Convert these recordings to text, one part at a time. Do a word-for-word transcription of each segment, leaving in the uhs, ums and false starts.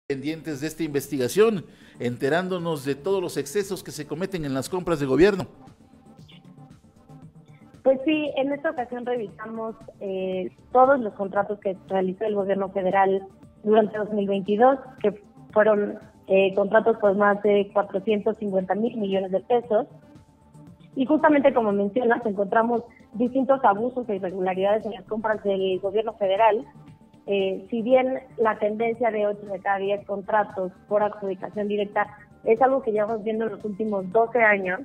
Pendientes de esta investigación, enterándonos de todos los excesos que se cometen en las compras de gobierno. Pues sí, en esta ocasión revisamos eh, todos los contratos que realizó el gobierno federal durante dos mil veintidós, que fueron eh, contratos por más de cuatrocientos cincuenta mil millones de pesos. Y justamente como mencionas, encontramos distintos abusos e irregularidades en las compras del gobierno federal. Eh, si bien la tendencia de ocho de cada diez contratos por adjudicación directa es algo que llevamos viendo en los últimos doce años,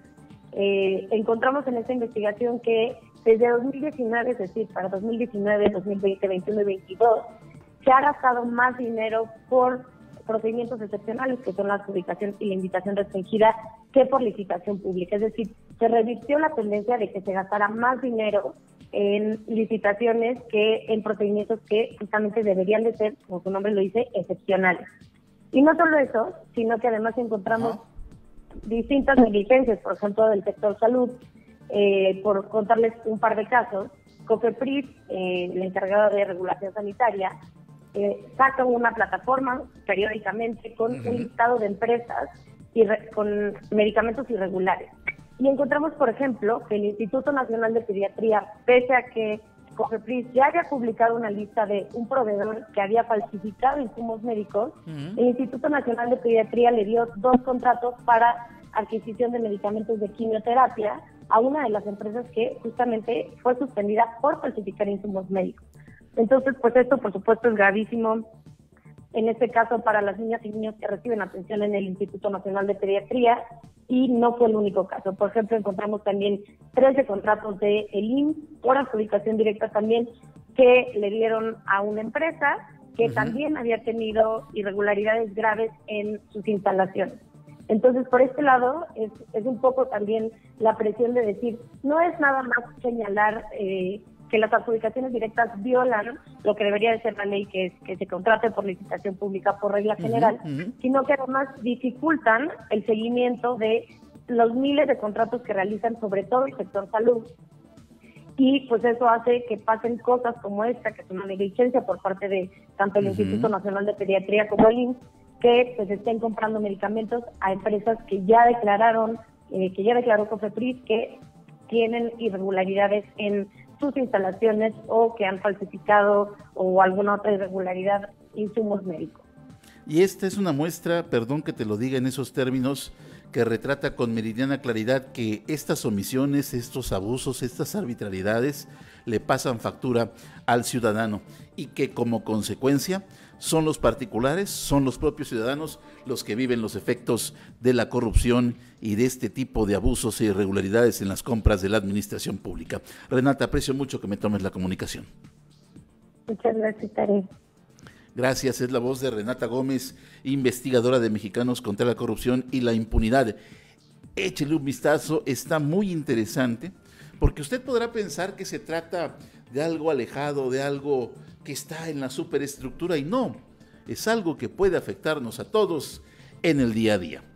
eh, encontramos en esta investigación que desde dos mil diecinueve, es decir, para dos mil diecinueve, dos mil veinte, veintiuno y veintidós, se ha gastado más dinero por procedimientos excepcionales, que son la adjudicación y la invitación restringida, que por licitación pública. Es decir, se revirtió la tendencia de que se gastara más dinero en licitaciones que en procedimientos que justamente deberían de ser, como su nombre lo dice, excepcionales. Y no solo eso, sino que además encontramos uh-huh. distintas negligencias, por ejemplo, del sector salud. Eh, por contarles un par de casos, COFEPRIS, eh, la encargada de regulación sanitaria, eh, saca una plataforma periódicamente con uh-huh. un listado de empresas y re- con medicamentos irregulares. Y encontramos, por ejemplo, que el Instituto Nacional de Pediatría, pese a que COFEPRIS ya había publicado una lista de un proveedor que había falsificado insumos médicos, uh-huh. el Instituto Nacional de Pediatría le dio dos contratos para adquisición de medicamentos de quimioterapia a una de las empresas que justamente fue suspendida por falsificar insumos médicos. Entonces, pues esto por supuesto es gravísimo, en este caso para las niñas y niños que reciben atención en el Instituto Nacional de Pediatría, y no fue el único caso. Por ejemplo, encontramos también trece contratos de el I M S S por adjudicación directa también que le dieron a una empresa que uh-huh. también había tenido irregularidades graves en sus instalaciones. Entonces, por este lado, es, es un poco también la presión de decir, no es nada más señalar eh, que las adjudicaciones directas violan lo que debería de ser la ley, que es que se contrate por licitación pública por regla general, uh-huh, uh-huh. sino que además dificultan el seguimiento de los miles de contratos que realizan, sobre todo el sector salud. Y pues eso hace que pasen cosas como esta, que es una negligencia por parte de tanto el uh-huh. Instituto Nacional de Pediatría como el I M S S, que pues estén comprando medicamentos a empresas que ya declararon, eh, que ya declaró COFEPRIS que tienen irregularidades en sus instalaciones o que han falsificado o alguna otra irregularidad insumos médicos. Y esta es una muestra, perdón que te lo diga en esos términos, que retrata con meridiana claridad que estas omisiones, estos abusos, estas arbitrariedades le pasan factura al ciudadano y que como consecuencia son los particulares, son los propios ciudadanos los que viven los efectos de la corrupción y de este tipo de abusos e irregularidades en las compras de la administración pública. Renata, aprecio mucho que me tomes la comunicación. Muchas gracias, Tarek. Gracias, es la voz de Renata Gómez, investigadora de Mexicanos contra la Corrupción y la Impunidad. Échele un vistazo, está muy interesante, porque usted podrá pensar que se trata de algo alejado, de algo que está en la superestructura, y no, es algo que puede afectarnos a todos en el día a día.